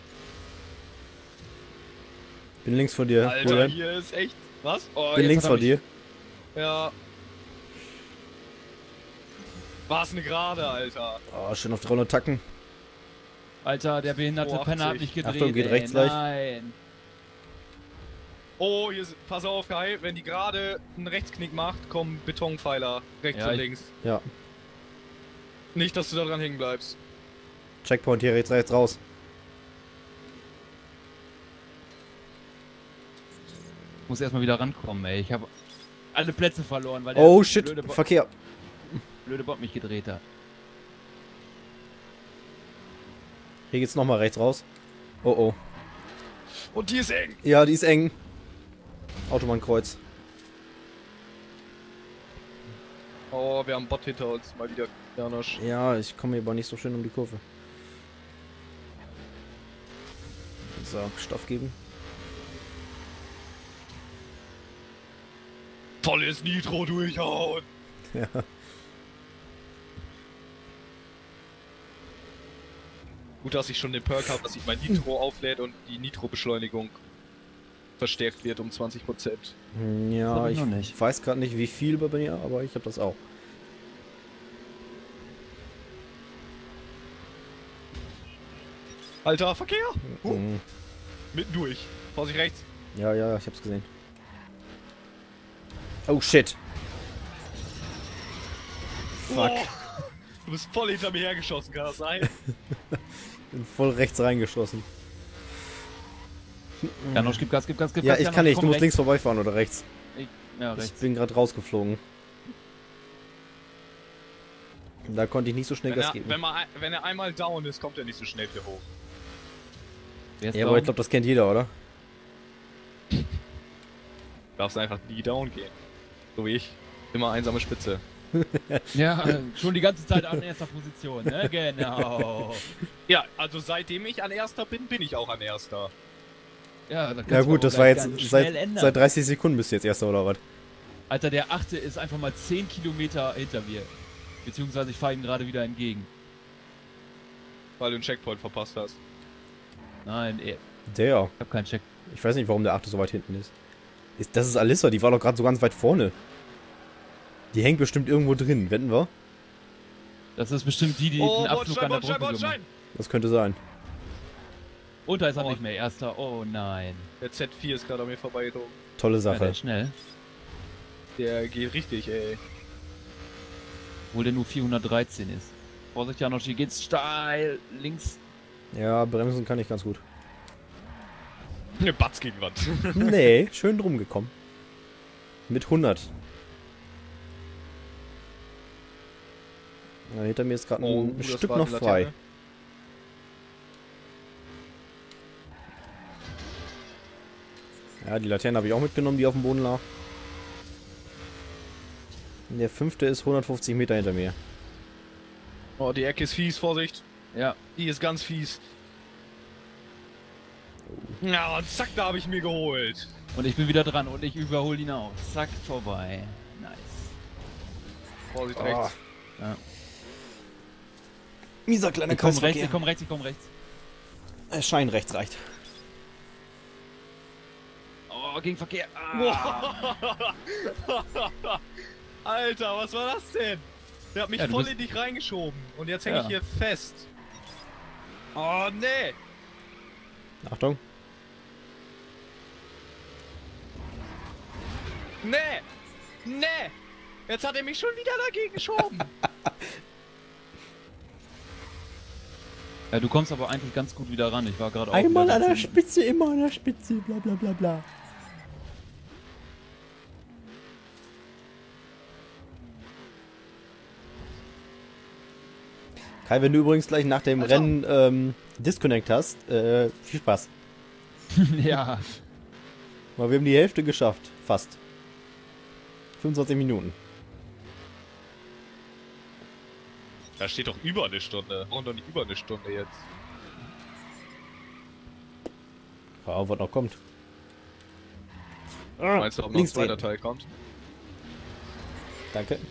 Bin links von dir. Alter, Julian. hier ist echt... Was? Oh, Bin jetzt links hat er von dir. Ja. War's eine Gerade, Alter. Oh, schön auf 300 Tacken. Alter, der behinderte 280. Penner hat mich gedreht. Achtung, geht ey. rechts gleich. Nein. Oh, hier ist, pass auf, Kai, wenn die gerade einen Rechtsknick macht, kommen Betonpfeiler rechts Ja, und links. Ja. Nicht, dass du da dran hängen bleibst. Checkpoint hier rechts raus. Ich muss erstmal wieder rankommen, ey. Ich habe alle Plätze verloren, weil der Oh shit, blöde, Verkehr. blöde Bot mich gedreht hat. Hier geht's nochmal rechts raus. Oh oh. Und die ist eng. Ja, die ist eng. Autobahnkreuz. Oh, wir haben einen Bot hinter uns, mal wieder. Janosch. Ja, ich komme hier aber nicht so schön um die Kurve. So, Stoff geben. Volles Nitro durchhauen. Ja. Gut, dass ich schon den Perk habe, dass sich mein Nitro auflädt und die Nitro-Beschleunigung verstärkt wird um 20%. Ja, hab ich ich noch nicht. weiß gerade nicht, wie viel bei mir, aber ich habe das auch. Alter, Verkehr! Mhm. Mitten durch. Vorsicht rechts. Ja, ja, ich hab's gesehen. Oh shit. Fuck. Oh, du bist voll hinter mir hergeschossen, kann das sein? Bin voll rechts reingeschossen. Janosch, gib Gas, gib Gas, gib Ja, Gas. ich Janosch, kann nicht. komm Du musst rechts. links vorbeifahren oder rechts. Ja, Ich rechts. bin gerade rausgeflogen. Da konnte ich nicht so schnell Gas geben. Wenn er einmal down ist, kommt er nicht so schnell wieder hoch. Wer ist Ja, aber ich down? glaube, das kennt jeder, oder? Darfst einfach nie down gehen. So wie ich. Immer einsame Spitze. Ja, schon die ganze Zeit an erster Position, ne? Genau. Ja, also seitdem ich an erster bin, bin ich auch an erster. Ja, da kannst Ja du gut, aber das war ganz jetzt schnell ändern. seit 30 Sekunden bist du jetzt erster oder was? Alter, der achte ist einfach mal 10 Kilometer hinter mir. Beziehungsweise ich fahre ihm gerade wieder entgegen. Weil du einen Checkpoint verpasst hast. Nein, ich Der. hab keinen Check. Ich weiß nicht, warum der achte so weit hinten ist. Das ist Alissa, die war doch gerade so ganz weit vorne. Die hängt bestimmt irgendwo drin, wetten wir? Das ist bestimmt die, die den Abflug an der Brücke gemacht hat. Das könnte sein. Und da ist er Oh. nicht mehr erster. Oh nein. Der Z4 ist gerade an mir vorbeigezogen. Tolle Ja, der Sache. ist schnell. Der geht richtig, ey. Obwohl der nur 413 ist. Vorsicht, Janosch, hier geht's steil. Links. Ja, bremsen kann ich ganz gut. Eine Batz gegen Wand. Nee, schön drum gekommen. Mit 100. Ja, hinter mir ist gerade ein das Stück war noch die frei. Laterne. Ja, die Laterne habe ich auch mitgenommen, die auf dem Boden lag. Der fünfte ist 150 Meter hinter mir. Oh, die Ecke ist fies, Vorsicht. Ja. Die ist ganz fies. Ja, und zack, da habe ich mir geholt. Und ich bin wieder dran und ich überhole ihn auch. Zack, vorbei. Nice. Vorsicht Oh. rechts. Ja. Mieser kleiner Ich komm rechts, Kreisverkehr. ich komm rechts, ich komm rechts. Schein rechts reicht. Oh, gegen Verkehr. Ah. Alter, was war das denn? Der hat mich Ja, du voll bist- in dich reingeschoben. Und jetzt hänge Ja. ich hier fest. Oh, nee. Achtung. Nee. Nee. Jetzt hat er mich schon wieder dagegen geschoben. Ja, du kommst aber eigentlich ganz gut wieder ran. Ich war gerade auch Einmal wieder an der ganz- Spitze, immer an der Spitze, bla bla bla bla. Kai, wenn du übrigens gleich nach dem Also. Rennen Disconnect hast, viel Spaß. Ja. Weil wir haben die Hälfte geschafft, fast. 25 Minuten. Da steht doch über eine Stunde. Warum doch nicht über eine Stunde jetzt? Ja, was noch kommt. Meinst du, ob noch ein links zweiter drehen. Teil kommt? Danke.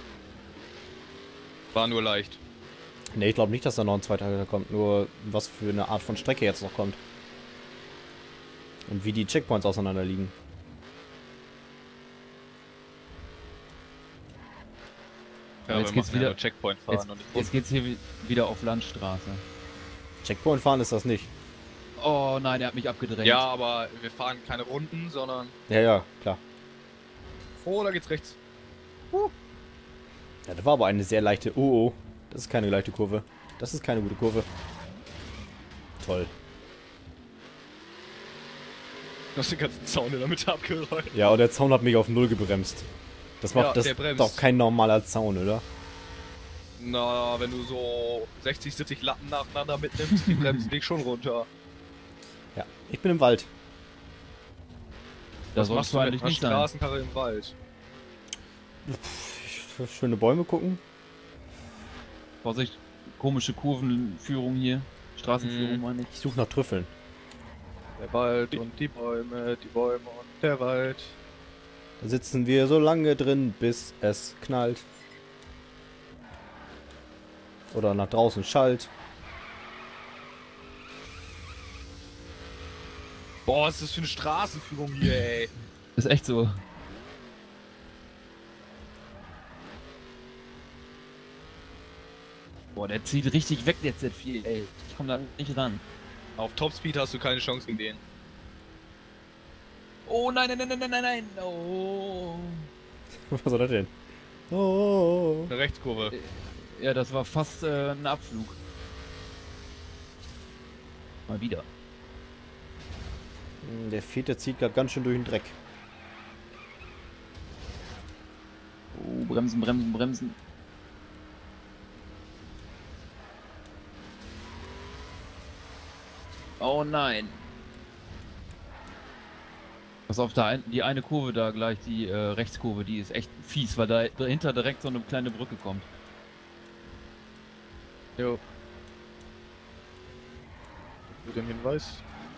War nur leicht. Ne, ich glaube nicht, dass da noch ein zweiter Teil kommt. Nur was für eine Art von Strecke jetzt noch kommt. Und wie die Checkpoints auseinander liegen. Ja, jetzt wir geht's machen ja wieder- nur Checkpoint fahren und nicht Jetzt geht's hier wieder auf Landstraße. Checkpoint fahren ist das nicht. Oh nein, er hat mich abgedrängt. Ja, aber wir fahren keine Runden, sondern... Ja, ja, klar. Oh, da geht's rechts. Ja, das war aber eine sehr leichte... Oh, oh. Das ist keine leichte Kurve. Das ist keine gute Kurve. Toll. Du hast den ganzen Zaun in der Mitte abgerollt. Ja, und der Zaun hat mich auf Null gebremst. Das macht Ja, das der bremst. doch kein normaler Zaun, oder? Na, wenn du so 60, 70 Latten nacheinander mitnimmst, die bremsen dich schon runter. Ja, ich bin im Wald. Da Was sollst machst du du mit eigentlich einer nicht sein. Straßenkarre im Wald? Schöne Bäume gucken. Vorsicht, komische Kurvenführung hier. Straßenführung Mhm. meine ich. Ich suche nach Trüffeln. Der Wald und die Bäume und der Wald. Da sitzen wir so lange drin, bis es knallt. Oder nach draußen schallt. Boah, was ist das für eine Straßenführung hier, ey? Ist echt so. Boah, der zieht richtig weg, der Z4, ey. Ich komm da nicht ran. Auf Topspeed hast du keine Chance gegen den. Oh nein, nein, nein, nein, nein, nein, nein. Oh. Was soll das denn? Oh. Eine Rechtskurve. Ja, das war fast ein Abflug. Mal wieder. Der Väter zieht gerade ganz schön durch den Dreck. Oh, bremsen, bremsen, bremsen. Oh nein. Pass auf, die eine Kurve da gleich, die Rechtskurve, die ist echt fies, weil da dahinter direkt so eine kleine Brücke kommt. Jo. Für den Hinweis.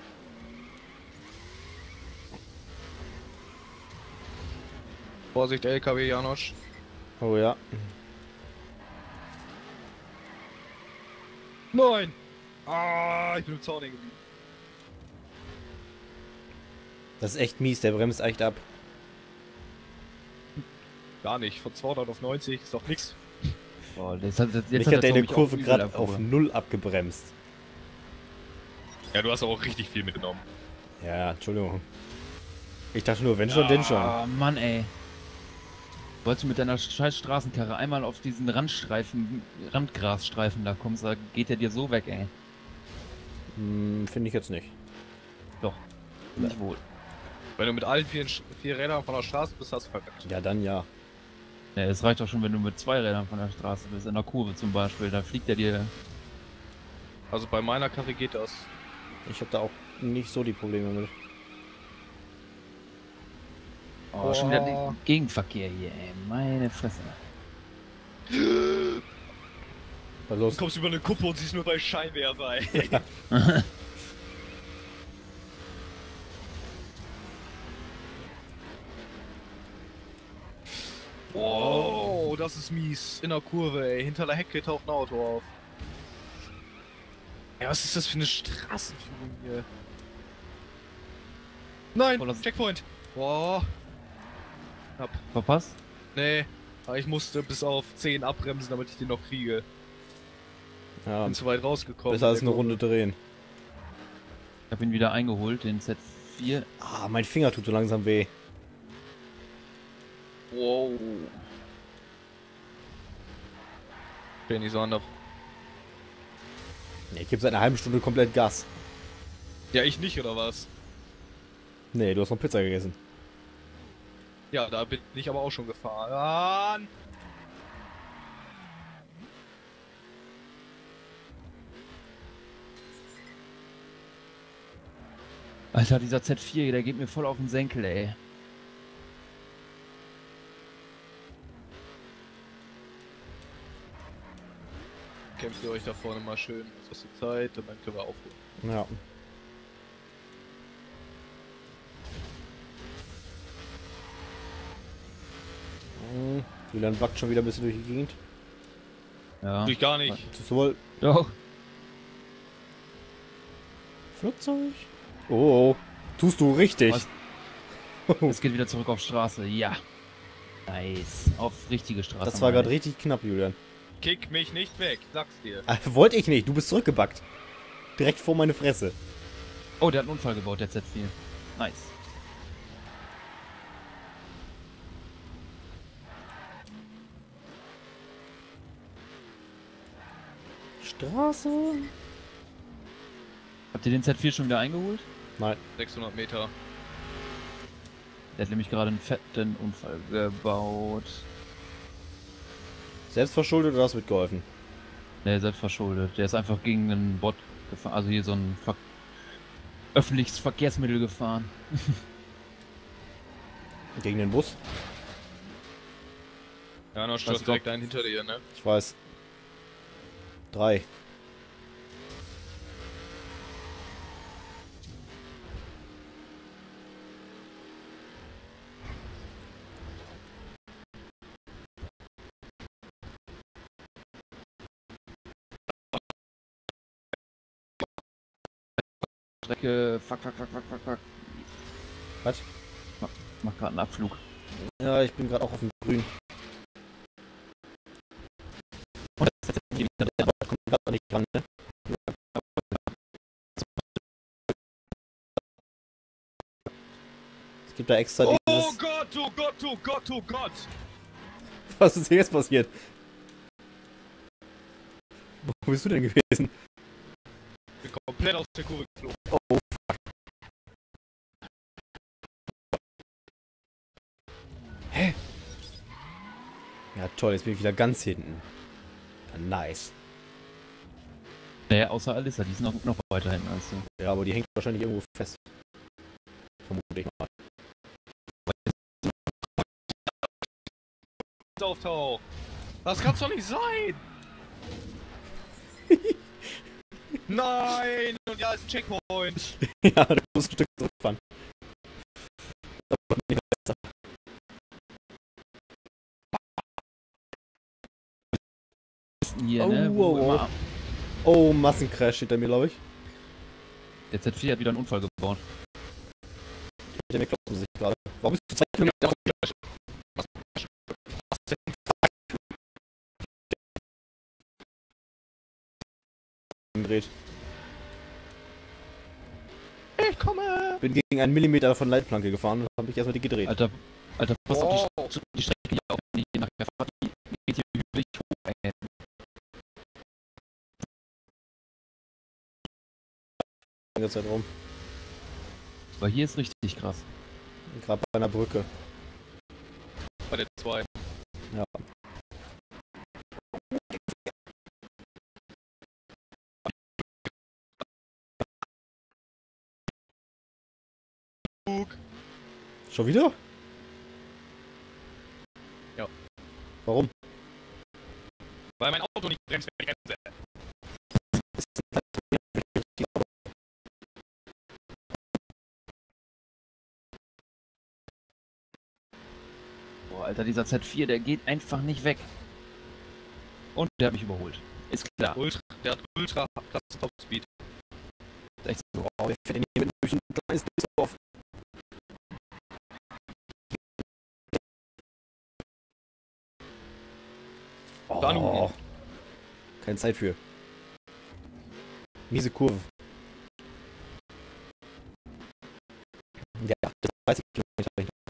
Vorsicht, LKW, Janosch. Oh ja. Nein! Ah, ich bin im Zaun hängen geblieben. Das ist echt mies, der bremst echt ab. Gar nicht, von 200 auf 90 ist doch nix. Boah, Mich hat der in der Kurve gerade auf abgeholt. Null abgebremst. Ja, du hast aber auch richtig viel mitgenommen. Ja, Entschuldigung. Ich dachte nur, wenn schon, denn schon. Ah, Mann, ey. Wolltest du mit deiner scheiß Straßenkarre einmal auf diesen Randgrasstreifen da kommst, da geht der dir so weg, ey. Finde ich jetzt nicht. Doch. Nicht wohl. Wenn du mit allen vier Rädern von der Straße bist, hast du verkackt. Ja, dann ja. Ja, es reicht doch schon, wenn du mit 2 Rädern von der Straße bist, in der Kurve zum Beispiel, da fliegt er dir. Also bei meiner Karre geht das. Ich habe da auch nicht so die Probleme mit. Oh, schon wieder den Gegenverkehr hier, ey. Meine Fresse. Was Du los? kommst über eine Kuppe und siehst nur bei Scheinwerfer, ey. Oh, das ist mies. In der Kurve, ey. Hinter der Hecke taucht ein Auto auf. Ja, was ist das für eine Straßenführung hier? Nein, Oh, das- Checkpoint. Boah. Verpasst? Nee, aber ich musste bis auf 10 abbremsen, damit ich den noch kriege. Ja, Bin zu weit rausgekommen. besser als in eine der Runde drehen. Ich hab ihn wieder eingeholt, den Z4. Ah, mein Finger tut so langsam weh. Kurve. Wow. Bin nicht so anders. Nee, ich gebe seit einer halben Stunde komplett Gas. Ja, ich nicht, oder was? Nee, du hast noch Pizza gegessen. Ja, da bin ich aber auch schon gefahren. Alter, dieser Z4, der geht mir voll auf den Senkel, ey. Kämpft ihr euch da vorne mal schön. Was hast du Zeit? Und dann können wir aufholen. Ja. Julian backt schon wieder ein bisschen durch die Gegend. Ja. Durch gar nicht. Das ist wohl Doch. Flugzeug? Oh, oh. Tust du richtig. Was? Es geht wieder zurück auf Straße, ja. Nice. Auf richtige Straße. Das war gerade richtig knapp, Julian. Kick mich nicht weg, sag's dir. Wollte ich nicht, du bist zurückgebackt. Direkt vor meine Fresse. Oh, der hat einen Unfall gebaut, der Z4. Nice. Straße? Habt ihr den Z4 schon wieder eingeholt? Nein. 600 Meter. Der hat nämlich gerade einen fetten Unfall gebaut. Selbstverschuldet oder hast du mitgeholfen? Der ist selbst verschuldet. Der ist einfach gegen einen Bot gefahren. Also hier so ein öffentliches Verkehrsmittel gefahren. Gegen den Bus? Ja, noch stürzt direkt einen hinter dir, ne? Ich weiß. 3. Strecke. Fuck. Was? Mach gerade einen Abflug. Ja, ich bin gerade auch auf dem Grün. Und das ist jetzt Der kommt gerade nicht dran, ne? Es gibt da extra Oh dieses... Gott, oh Gott, oh Gott, oh Gott! Was ist denn jetzt passiert? Wo bist du denn gewesen? Ich bin komplett aus der Kurve geflogen. Oh, fuck. Hä? Ja, toll, jetzt bin ich wieder ganz hinten. Ja, nice. Naja, außer Alissa, die ist noch weiter hinten als du. Ja, aber die hängt wahrscheinlich irgendwo fest. Vermute ich mal. Auftaucht. Das kann's doch nicht sein! Nein! Und ja, ist ein Checkpoint! Ja, du musst ein Stück zurückfahren. Hier, Oh, ne? wow, wow. Oh, Massencrash hinter mir, glaube ich. Der Z4 hat wieder einen Unfall gebaut. Hinter mir kloppen sich gerade. Warum bist du 2 Kilometer auf dem Crash? Gedreht. Ich komme! Bin gegen einen Millimeter von Leitplanke gefahren und habe ich erstmal die gedreht. Alter, pass Oh. auf die Strecke hier auf, wenn die nachher fahrt, die geht hier hügelig hoch, ey. Die ganze Zeit rum. Weil hier ist richtig krass. Gerade bei einer Brücke. Bei der 2. Ja. Schon wieder? Ja. Warum? Weil mein Auto nicht bremst, wenn ich bremse. Boah, Alter, dieser Z4, der geht einfach nicht weg. Und der hat mich überholt. Ist klar. Der hat ultra krass Topspeed. Ist echt so. Oh, der fährt denn hier mit durch ein kleines Dorf. Oh. Keine Zeit für. Miese Kurve. Ja, 30 Kilometer.